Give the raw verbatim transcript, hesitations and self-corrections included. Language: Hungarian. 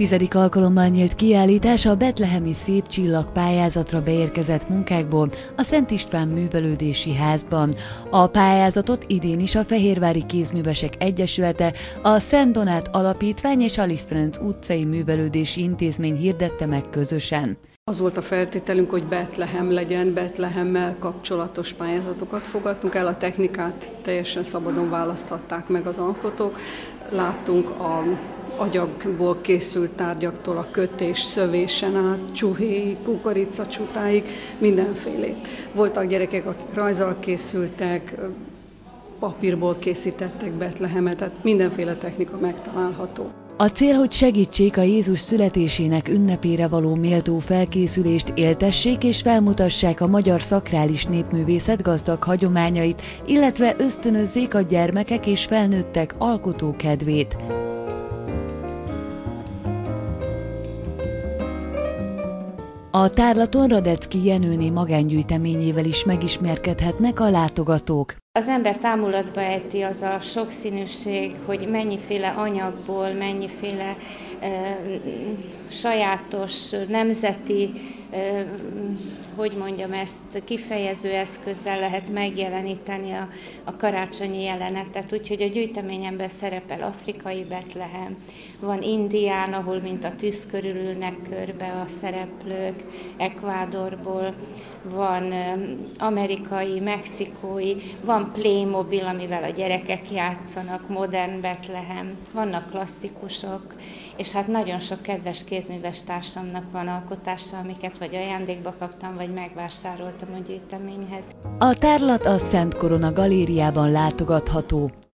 Tizedik alkalommal nyílt kiállítás a betlehemi Szép Csillag pályázatra beérkezett munkákból a Szent István Művelődési Házban. A pályázatot idén is a Fehérvári Kézművesek Egyesülete, a Szent Donát Alapítvány és a Liszt Ferenc utcai művelődési intézmény hirdette meg közösen. Az volt a feltételünk, hogy Betlehem legyen, Betlehemmel kapcsolatos pályázatokat fogadtunk el, a technikát teljesen szabadon választhatták meg az alkotók. Láttunk a agyagból készült tárgyaktól a kötés, szövésen át, csuhéig, kukoricacsutáig, mindenfélét. Voltak gyerekek, akik rajzzal készültek, papírból készítettek Betlehemet, tehát mindenféle technika megtalálható. A cél, hogy segítsék a Jézus születésének ünnepére való méltó felkészülést, éltessék és felmutassák a magyar szakrális népművészet gazdag hagyományait, illetve ösztönözzék a gyermekek és felnőttek alkotókedvét. A tárlaton Radecki Jenőné magángyűjteményével is megismerkedhetnek a látogatók. Az ember támulatba ejti az a sokszínűség, hogy mennyiféle anyagból, mennyiféle e, sajátos, nemzeti, e, hogy mondjam ezt, kifejező eszközzel lehet megjeleníteni a, a karácsonyi jelenetet. Úgyhogy a gyűjteményemben szerepel afrikai Betlehem, van Indián, ahol mint a tűz körül ülnek körbe a szereplők, Ekvádorból, van amerikai, mexikói, van Playmobil, amivel a gyerekek játszanak, modern Betlehem, vannak klasszikusok, és hát nagyon sok kedves kézműves társamnak van alkotása, amiket vagy ajándékba kaptam, vagy megvásároltam a gyűjteményhez. A tárlat a Szent Korona galériában látogatható.